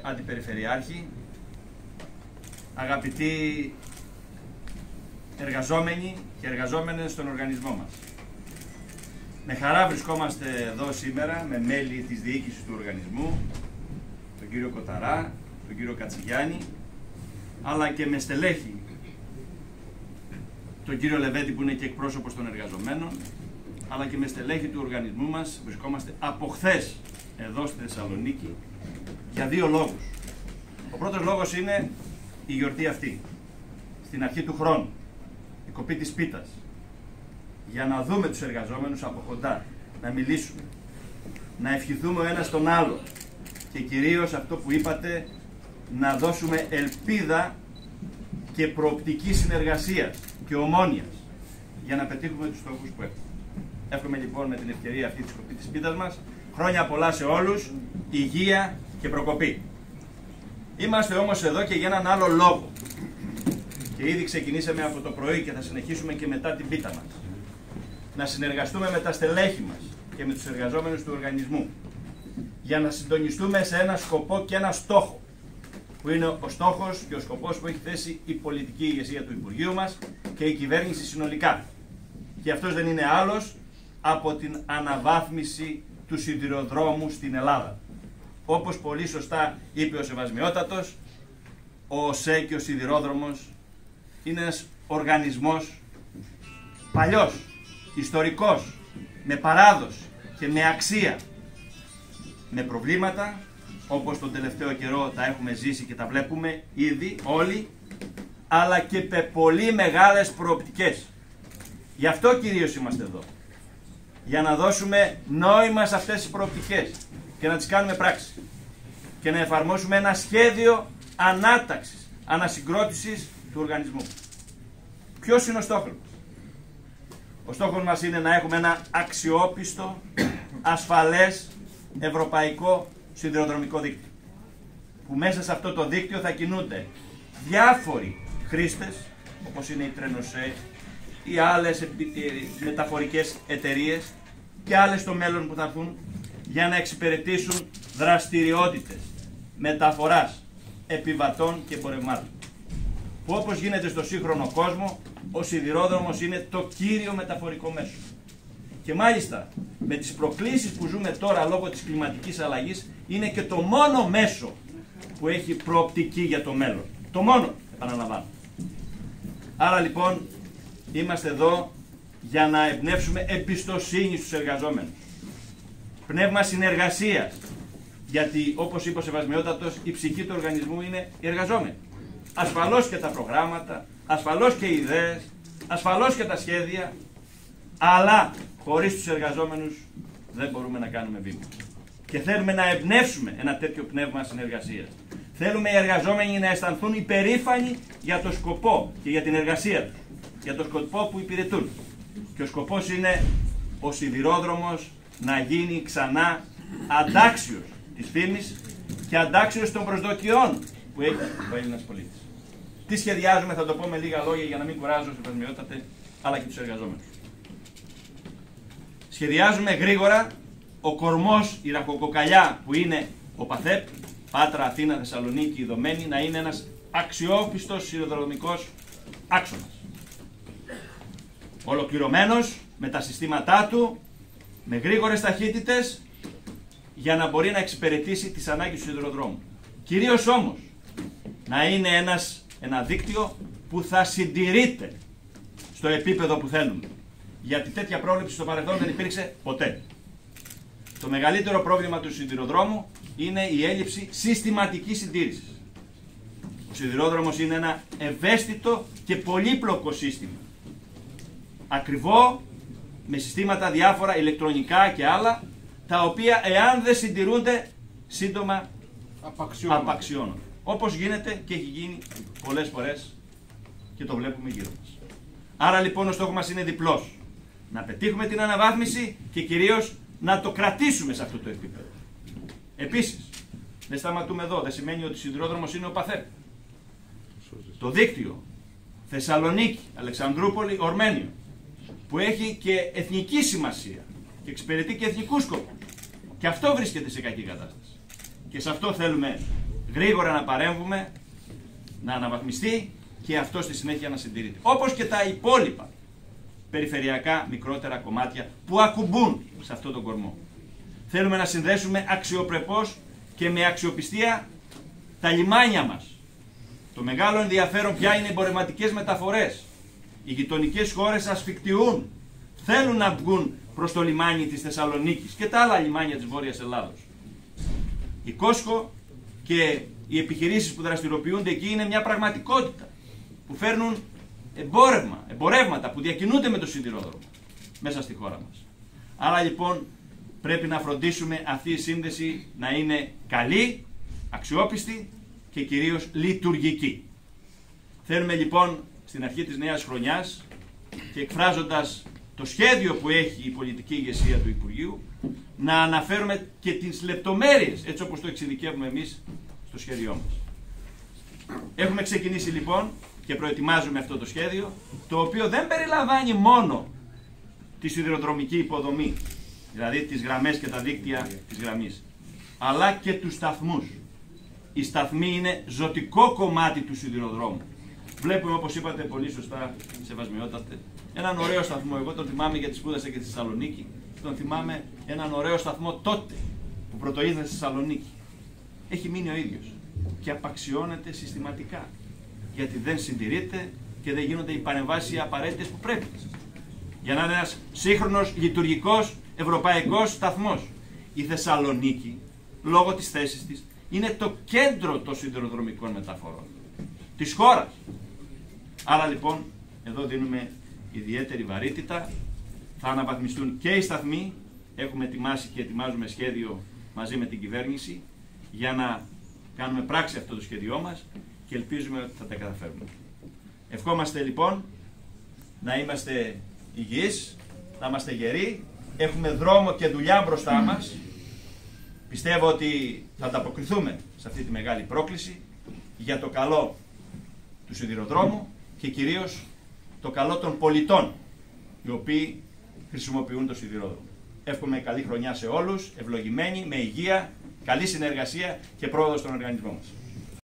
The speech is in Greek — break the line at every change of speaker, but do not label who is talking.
Αντιπεριφερειάρχη, αγαπητοί εργαζόμενοι και εργαζόμενες στον οργανισμό μας. Με χαρά βρισκόμαστε εδώ σήμερα με μέλη της διοίκησης του οργανισμού, τον κύριο Κοταρά, τον κύριο Κατσιγιάννη, αλλά και με στελέχη, τον κύριο Λεβέντη που είναι και εκπρόσωπος των εργαζομένων, αλλά και με στελέχη του οργανισμού μας. Βρισκόμαστε από χθες εδώ στη Θεσσαλονίκη για δύο λόγους. Ο πρώτος λόγος είναι η γιορτή αυτή, στην αρχή του χρόνου, η κοπή της πίτας, για να δούμε τους εργαζόμενους από κοντά, να μιλήσουμε, να ευχηθούμε ο ένας τον άλλο και κυρίως αυτό που είπατε, να δώσουμε ελπίδα και προοπτική συνεργασίας και ομόνοιας για να πετύχουμε τους στόχους που έχουμε. Εύχομαι λοιπόν με την ευκαιρία αυτή της κοπή της πίτας μας χρόνια πολλά σε όλους, υγεία και προκοπή. Είμαστε όμως εδώ και για έναν άλλο λόγο και ήδη ξεκινήσαμε από το πρωί και θα συνεχίσουμε και μετά την πίτα μας. Να συνεργαστούμε με τα στελέχη μας και με τους εργαζόμενους του οργανισμού για να συντονιστούμε σε ένα σκοπό και ένα στόχο που είναι ο στόχος και ο σκοπός που έχει θέσει η πολιτική ηγεσία του Υπουργείου μας και η κυβέρνηση συνολικά. Και αυτός δεν είναι άλλος από την αναβάθμιση του σιδηροδρόμου στην Ελλάδα. Όπως πολύ σωστά είπε ο Σεβασμιότατος, ο ΟΣΕ και ο σιδηρόδρομος είναι ένας οργανισμός παλιός, ιστορικός, με παράδοση και με αξία, με προβλήματα όπως τον τελευταίο καιρό τα έχουμε ζήσει και τα βλέπουμε ήδη όλοι, αλλά και με πολύ μεγάλες προοπτικές. Γι' αυτό κυρίως είμαστε εδώ, για να δώσουμε νόημα σε αυτές τις προοπτικές και να τις κάνουμε πράξη και να εφαρμόσουμε ένα σχέδιο ανάταξης, ανασυγκρότησης του οργανισμού. Ποιος είναι ο στόχος μας? Ο στόχος μας είναι να έχουμε ένα αξιόπιστο, ασφαλές, ευρωπαϊκό σιδηροδρομικό δίκτυο, που μέσα σε αυτό το δίκτυο θα κινούνται διάφοροι χρήστες, όπως είναι η Τρενοσέ, οι άλλες μεταφορικές εταιρείες και άλλες στο μέλλον που θα έρθουν για να εξυπηρετήσουν δραστηριότητες μεταφοράς επιβατών και εμπορευμάτων. Που όπως γίνεται στο σύγχρονο κόσμο, ο σιδηρόδρομος είναι το κύριο μεταφορικό μέσο. Και μάλιστα με τις προκλήσεις που ζούμε τώρα λόγω της κλιματικής αλλαγής, είναι και το μόνο μέσο που έχει προοπτική για το μέλλον. Το μόνο, επαναλαμβάνω. Άρα λοιπόν είμαστε εδώ για να εμπνεύσουμε εμπιστοσύνη στους εργαζόμενους. Πνεύμα συνεργασίας. Γιατί όπως είπε ο Σεβασμιότατος, η ψυχή του οργανισμού είναι οι εργαζόμενοι. Ασφαλώς και τα προγράμματα, ασφαλώς και οι ιδέες, ασφαλώς και τα σχέδια, αλλά χωρίς τους εργαζόμενους δεν μπορούμε να κάνουμε βήμα. Και θέλουμε να εμπνεύσουμε ένα τέτοιο πνεύμα συνεργασίας. Θέλουμε οι εργαζόμενοι να αισθανθούν υπερήφανοι για το σκοπό και για την εργασία τους, για το σκοπό που υπηρετούν. Και ο σκοπός είναι ο σιδηρόδρομος να γίνει ξανά αντάξιος της φήμης και αντάξιος των προσδοκιών που έχει ο Έλληνας πολίτης. Τι σχεδιάζουμε, θα το πω με λίγα λόγια για να μην κουράζω σε Σεβασμιότατε, αλλά και τους εργαζόμενους. Σχεδιάζουμε γρήγορα ο κορμός, η ραχοκοκαλιά που είναι ο ΠΑΘΕΠ, Πάτρα, Αθήνα, Θεσσαλονίκη, Ιδωμένη, να είναι ένας αξιόπιστος σιδηροδρομικός άξονας. Ολοκληρωμένος με τα συστήματά του, με γρήγορες ταχύτητες, για να μπορεί να εξυπηρετήσει τις ανάγκες του σιδηροδρόμου. Κυρίως όμως να είναι ένα δίκτυο που θα συντηρείται στο επίπεδο που θέλουμε. Γιατί τέτοια πρόβλεψη στο παρελθόν δεν υπήρξε ποτέ. Το μεγαλύτερο πρόβλημα του σιδηροδρόμου είναι η έλλειψη συστηματικής συντήρησης. Ο σιδηρόδρομος είναι ένα ευαίσθητο και πολύπλοκο σύστημα. Ακριβό, με συστήματα διάφορα ηλεκτρονικά και άλλα, τα οποία εάν δεν συντηρούνται σύντομα απαξιώνονται. Όπως γίνεται και έχει γίνει πολλές φορές και το βλέπουμε γύρω μας. Άρα λοιπόν ο στόχος μας είναι διπλός. Να πετύχουμε την αναβάθμιση και κυρίως να το κρατήσουμε σε αυτό το επίπεδο. Επίσης, δεν σταματούμε εδώ. Δεν σημαίνει ότι ο σιδηρόδρομος είναι ο ΠΑΘΕΠ. Το δίκτυο Θεσσαλονίκη, Αλεξανδρούπολη, Ορμένιο, που έχει και εθνική σημασία και εξυπηρετεί και εθνικού σκοπούς. Και αυτό βρίσκεται σε κακή κατάσταση. Και σε αυτό θέλουμε γρήγορα να παρέμβουμε, να αναβαθμιστεί και αυτό στη συνέχεια να συντηρείται. Όπως και τα υπόλοιπα περιφερειακά μικρότερα κομμάτια που ακουμπούν σε αυτόν τον κορμό. Θέλουμε να συνδέσουμε αξιοπρεπώς και με αξιοπιστία τα λιμάνια μας. Το μεγάλο ενδιαφέρον πια είναι οι εμπορευματικές μεταφορές. Οι γειτονικές χώρες ασφικτιούν. Θέλουν να βγουν προς το λιμάνι της Θεσσαλονίκης και τα άλλα λιμάνια της Βόρειας Ελλάδος. Η Κόσχο και οι επιχειρήσεις που δραστηριοποιούνται εκεί είναι μια πραγματικότητα. Που φέρνουν εμπορεύματα που διακινούνται με το σιδηρόδρομο μέσα στη χώρα μας. Άρα λοιπόν πρέπει να φροντίσουμε αυτή η σύνδεση να είναι καλή, αξιόπιστη και κυρίως λειτουργική. Θέλουμε λοιπόν στην αρχή της νέας χρονιάς και εκφράζοντας το σχέδιο που έχει η πολιτική ηγεσία του Υπουργείου να αναφέρουμε και τις λεπτομέρειες έτσι όπως το εξειδικεύουμε εμείς στο σχέδιό μας. Έχουμε ξεκινήσει λοιπόν και προετοιμάζουμε αυτό το σχέδιο, το οποίο δεν περιλαμβάνει μόνο τη σιδηροδρομική υποδομή, δηλαδή τις γραμμές και τα δίκτυα της γραμμής, αλλά και τους σταθμούς. Οι σταθμοί είναι ζωτικό κομμάτι του σιδηροδρόμου. Βλέπουμε, όπως είπατε πολύ σωστά, σεβασμιότατε, έναν ωραίο σταθμό. Εγώ τον θυμάμαι γιατί σπούδασα και στη Θεσσαλονίκη. Τον θυμάμαι έναν ωραίο σταθμό τότε που πρωτοείδα στη Θεσσαλονίκη. Έχει μείνει ο ίδιος και απαξιώνεται συστηματικά. Γιατί δεν συντηρείται και δεν γίνονται οι παρεμβάσεις απαραίτητες που πρέπει. Για να είναι ένας σύγχρονος, λειτουργικός, ευρωπαϊκός σταθμός. Η Θεσσαλονίκη, λόγω της θέσης της, είναι το κέντρο των σιδηροδρομικών μεταφορών της χώρας. Άρα λοιπόν, εδώ δίνουμε ιδιαίτερη βαρύτητα. Θα αναβαθμιστούν και οι σταθμοί. Έχουμε ετοιμάσει και ετοιμάζουμε σχέδιο μαζί με την κυβέρνηση για να κάνουμε πράξη αυτό το σχέδιό μας και ελπίζουμε ότι θα τα καταφέρουμε. Ευχόμαστε λοιπόν να είμαστε υγιείς, να είμαστε γεροί, έχουμε δρόμο και δουλειά μπροστά μας. Πιστεύω ότι θα ανταποκριθούμε σε αυτή τη μεγάλη πρόκληση για το καλό του σιδηροδρόμου και κυρίως το καλό των πολιτών οι οποίοι χρησιμοποιούν το σιδηρόδρομο. Εύχομαι καλή χρονιά σε όλους, ευλογημένοι, με υγεία, καλή συνεργασία και πρόοδο στον οργανισμό μας.